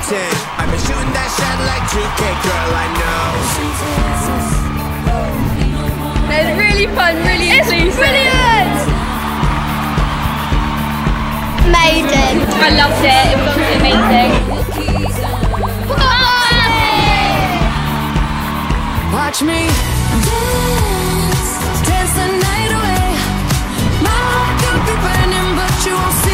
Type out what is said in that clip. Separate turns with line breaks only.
waiting. I've been shooting that shot like 2K, girl, I know.
It's really fun, really inclusive.
Brilliant! Amazing.
I loved it. It was amazing.
Watch me dance, dance the night away. My heart could be burning, but you won't see.